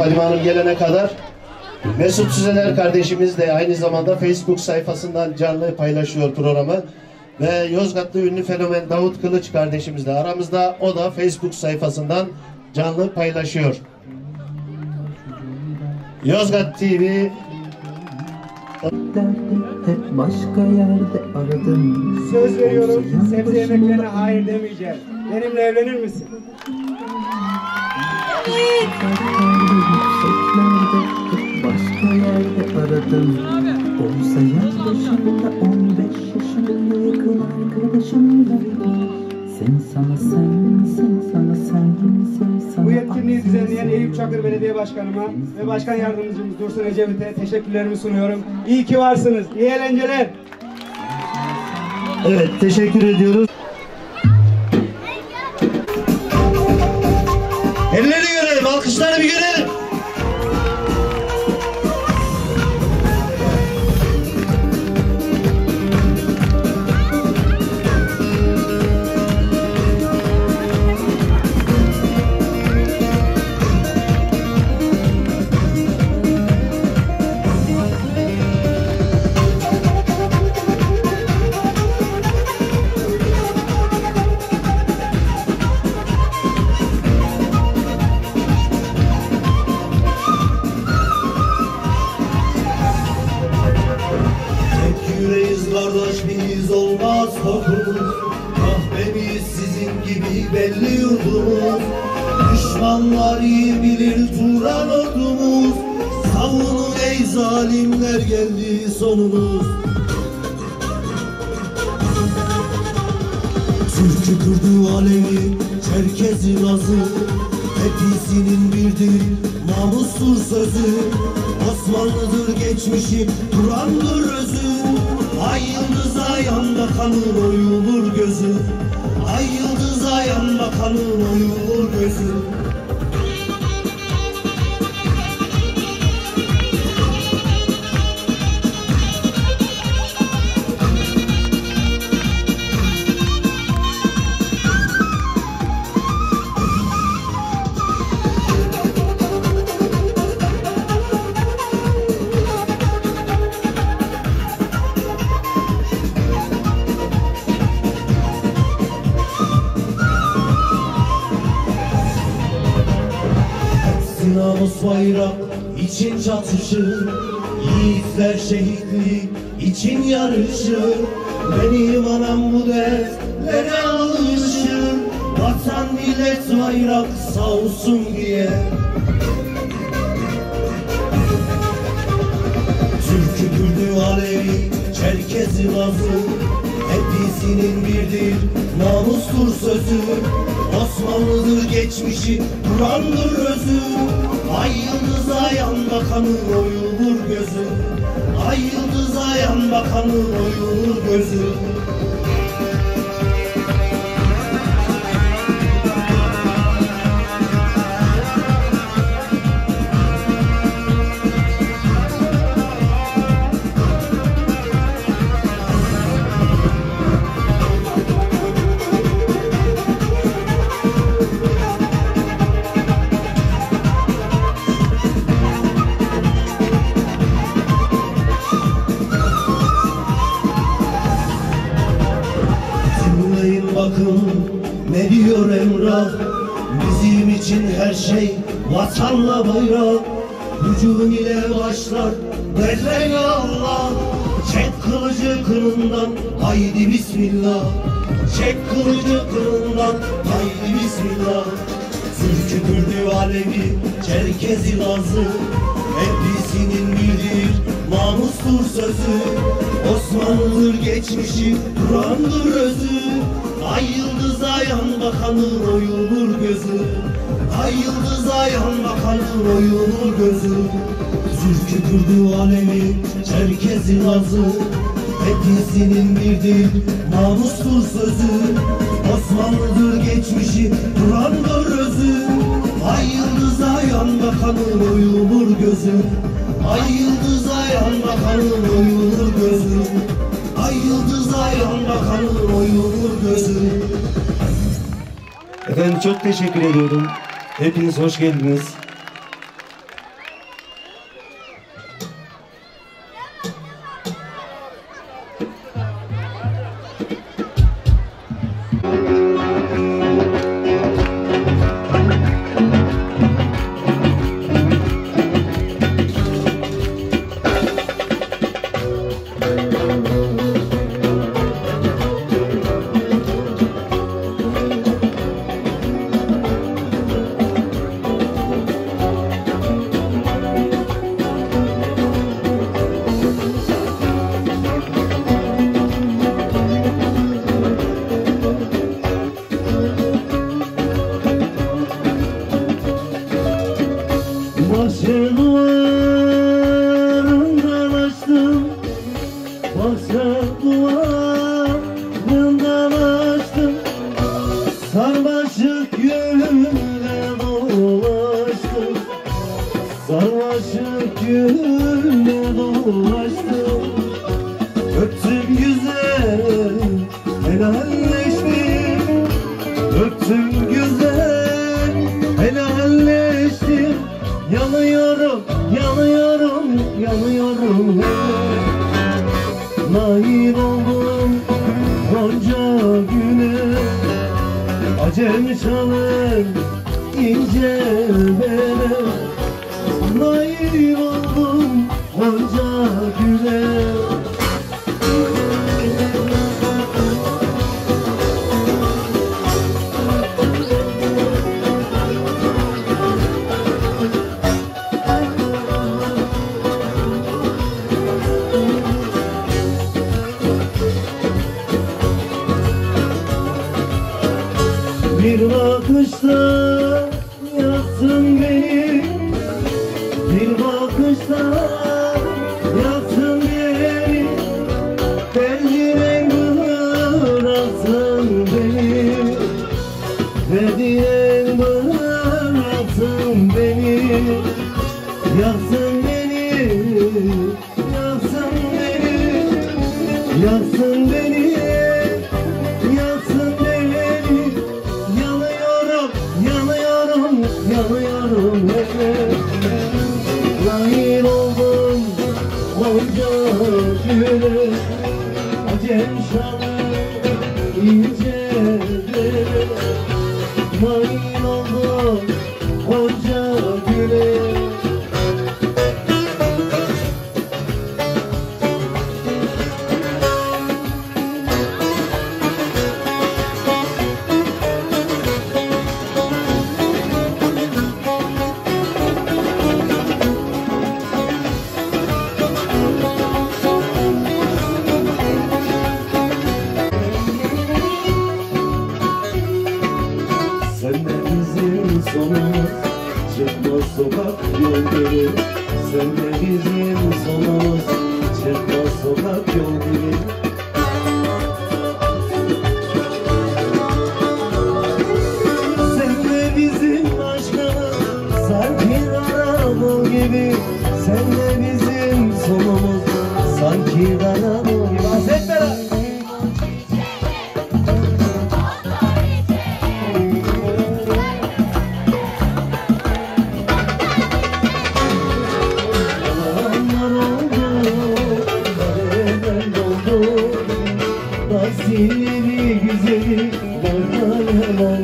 Fadime Hanım gelene kadar. Mesut Süzener kardeşimiz de aynı zamanda Facebook sayfasından canlı paylaşıyor programı. Ve Yozgatlı ünlü fenomen Davut Kılıç kardeşimiz de aramızda. O da Facebook sayfasından canlı paylaşıyor. Yozgat TV. Hep başka yerde aradım. Söz veriyorum, sebze yemeklerine hayır demeyeceğim. Benimle evlenir misin? Yükseklerde hep başka yerde aradım. Oysa yaş başında 15 yaşında yakın arkadaşımda. Sen sana sen, sen sana sen, sen sana. Bu etkinliği düzenleyen Eyüp Çakır Belediye Başkanıma ve Başkan Yardımcımız Dursun Ecevit'e teşekkürlerimi sunuyorum. İyi ki varsınız. İyi eğlenceler. Evet, teşekkür ediyoruz. Elleri görelim, alkışları bir görelim. Kardeşliğimiz olmaz korkumuz, kahvemiz sizin gibi belli yurdumuz. Düşmanlar iyi bilir Turan ordumuz, savunun ey zalimler geldi sonumuz. Türk'ü, Kürd'ü, Alevi, Çerkez'i, Laz'ı, hepsinin birdir namustur sözü. Osmanlıdır geçmişi, Kur'an'dır özü. Ay yıldıza yanda kanır oyulur gözü. Ay yıldıza yanda kanır oyulur gözü. Namus bayrak için çatışır, yiğitler şehitlik için yarışır. Benim anam bu dertlere alışır, vatan millet bayrak sağ olsun diye. Türk'ü, Kürd'ü, Alevi, Çerkez'i, Laz'ı, hepsinin birdir namustur sözü. Osmanlıdır geçmişi, Kur'an'dır özü. Ay yıldıza yanda kanır oyulur gözü. Ay yıldıza yanda kanır oyulur gözü. Bakın ne diyor Emrah, bizim için her şey vatanla bayrak. Hücum ile başlar derler ya Allah, çek kılıcı kınından haydi bismillah. Çek kılıcı kınından haydi bismillah. Türk'ü, Kürd'ü, Alevi, Çerkez'i, Laz'ı, hepsinin birdir namustur sözü. Osmanlıdır geçmişi, Kur'an'dır özü. Ay yıldıza yanda kanır oyulur gözü. Ay yıldıza yanda kanır oyulur gözü. Türk'ü, Kürd'ü, Alevi, Çerkez'i, Laz'ı, hepsinin birdir namustur sözü. Osmanlıdır geçmişi, Kur'an'dır özü. Ay yıldıza yanda kanır oyulur gözü. Ay yıldıza yanda kanır oyulur gözü. Ay yıldıza yanda kanır oyulur gözü. Efendim çok teşekkür ediyorum. Hepiniz hoş geldiniz. öptüm güzel, helalleştim. Yanıyorum, yanıyorum, yanıyorum. Nail oldum Gonca güne, acem çalır ince bele. Nail oldum Gonca güne. Bir bakışta yaktın beni, bir bakışta yaktın beni. Derdine bıraktın beni, derdine bıraktın beni. Yaktın beni, yaktın beni, yaktın beni. Yanıyorum hep. Nail oldum Gonca güne, acem şanı ince bele. Nail oldum Gonca güne. Sen de bizim sonumuz, çıkmaz sokak yolları. Sen de bizim sonumuz, çıkmaz sokak yolları. Sen de bizim aşkımız, sanki aramız gibi. Sen de bizim sonumuz, sanki aramız gibi. Hep beraber. Seni güzeli bardayalar.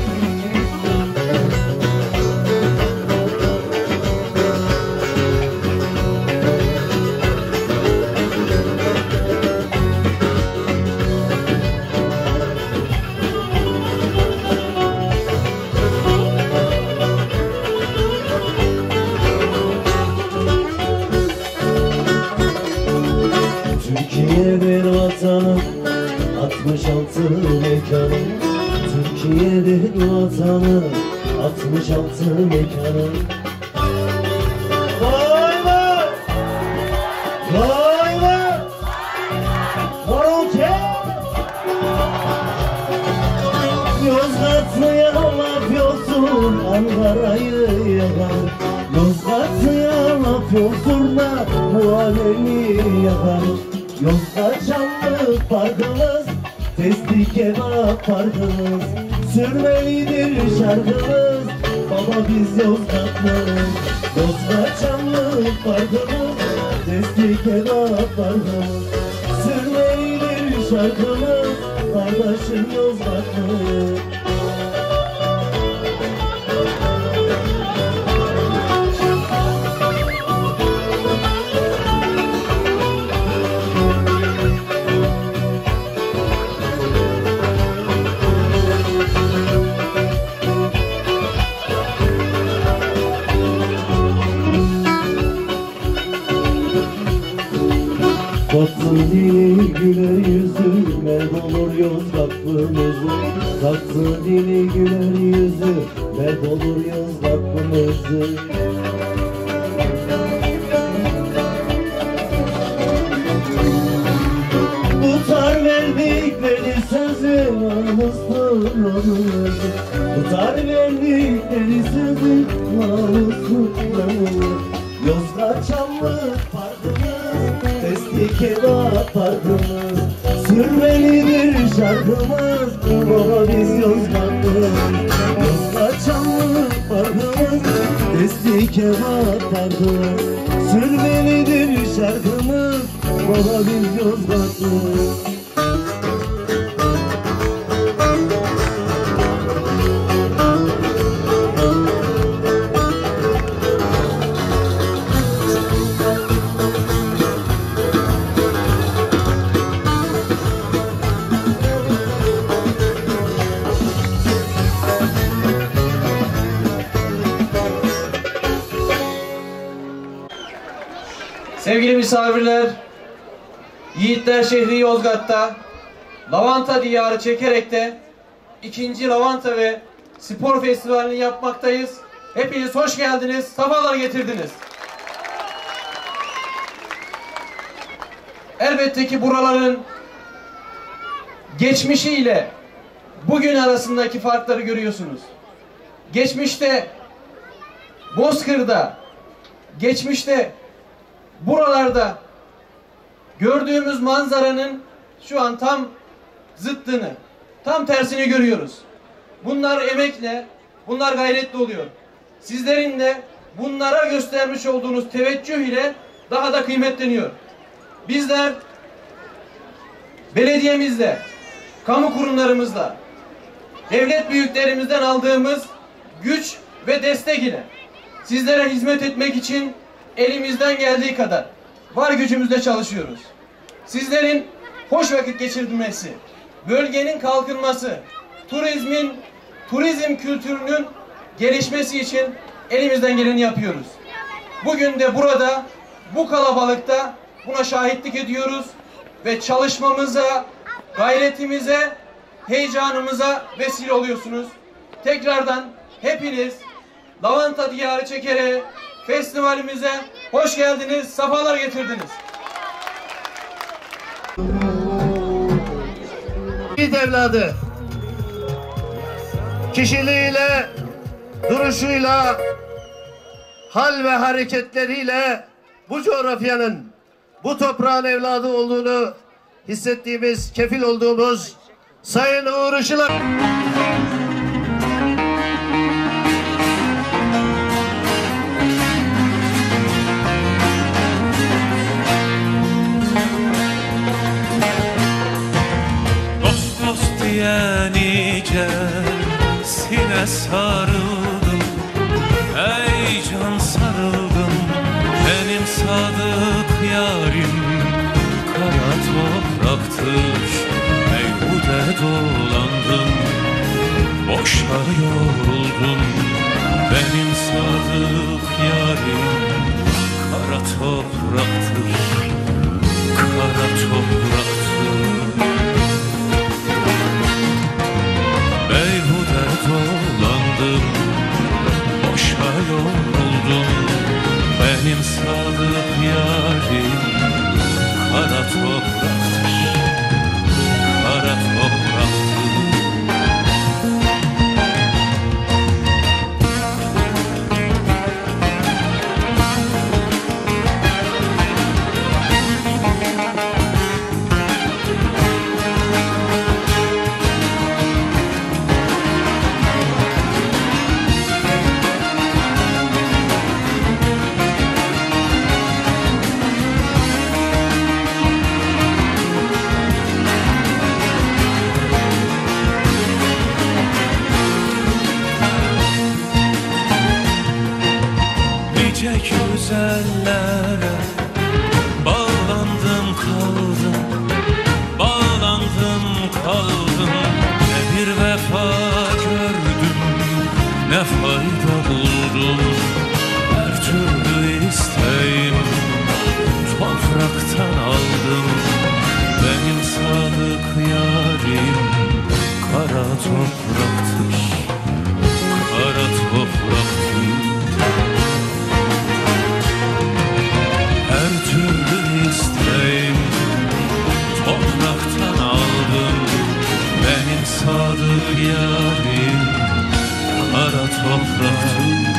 Türkiye'dir vatanım, 66 mekanım. Türkiye'dir vatanım, 66 mekanım. Vay vay! Vay vay! Varoke! Yozgatlı'ya laf yoksun, Ankara'yı yakar. Yozgatlı'ya laf yoksun da bu alemi yakar. Yozgat Çamlık parkımız, testi kebap parkımız. Sürmelidir şarkımız, baba biz Yozgatlıyız. Yozgat Çamlık parkımız, testi kebap parkımız. Sürmelidir şarkımız, kardeşim Yozgatlıyız. Tatlı dili güler yüzü, merd olur Yozgatlımızı. Tatlı dili güler yüzü, merd olur Yozgatlımızı. Tutar verdikleri sözü, namuslu namuslu. Tutar verdikleri sözü, namuslu namuslu. Yozgat Çamlık parkımız, testi kebap parkımız. Sürmelidir şarkımız, baba biz Yozgatlı. cevap verdi. Sürmelidir şarkımız, baba biz Yozgatlı. Sevgili misafirler, Yiğitler şehri Yozgat'ta lavanta diyarı çekerek 2. Lavanta ve Spor Festivali'ni yapmaktayız. Hepiniz hoş geldiniz, sefalar getirdiniz. Elbette ki buraların geçmişiyle bugün arasındaki farkları görüyorsunuz. Geçmişte Bozkır'da, geçmişte buralarda gördüğümüz manzaranın şu an tam zıttını, tam tersini görüyoruz. Bunlar emekle, bunlar gayretle oluyor. Sizlerin de bunlara göstermiş olduğunuz teveccüh ile daha da kıymetleniyor. Bizler belediyemizle, kamu kurumlarımızla, devlet büyüklerimizden aldığımız güç ve destek ile sizlere hizmet etmek için elimizden geldiği kadar var gücümüzle çalışıyoruz. Sizlerin hoş vakit geçirmesi, bölgenin kalkınması, turizm kültürünün gelişmesi için elimizden geleni yapıyoruz. Bugün de burada, bu kalabalıkta buna şahitlik ediyoruz ve çalışmamıza, gayretimize, heyecanımıza vesile oluyorsunuz. Tekrardan hepiniz Lavanta Diyarı Çekere festivalimize hoş geldiniz, sefalar getirdiniz. Yiğit evladı, kişiliğiyle, duruşuyla, hal ve hareketleriyle bu coğrafyanın, bu toprağın evladı olduğunu hissettiğimiz, kefil olduğumuz Sayın Uğur Işılak. Nicesine sarıldım, ey can sarıldım. Benim sadık yarim kara topraktır. Meyhude dolandım, boşa yoruldum. Benim sadık yarim kara topraktır, kara topraktır. Beyhude dolandım, boşa yoruldum. Benim sadık yarim kara topraktır, kara topraktır. Güzellere bağlandım kaldım, bağlandım kaldım. Ne bir vefa gördüm, ne fayda buldum. Her türlü isteğim topraktan aldım. Benim sadık yarim kara topraktır, kara topraktır. Her türlü isteğim topraktan aldım. Benim sadık yarim kara topraktır.